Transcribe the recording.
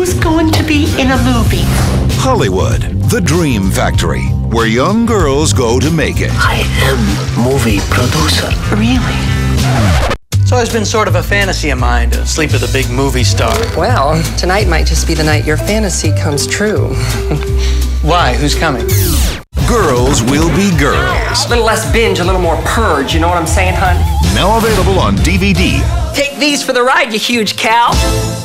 Who's going to be in a movie? Hollywood, the dream factory, where young girls go to make it. I am movie producer. Really? It's always been sort of a fantasy of mine to sleep with a big movie star. Well, tonight might just be the night your fantasy comes true. Why? Who's coming? Girls will be girls. A little less binge, a little more purge, you know what I'm saying, hon? Now available on DVD. Take these for the ride, you huge cow.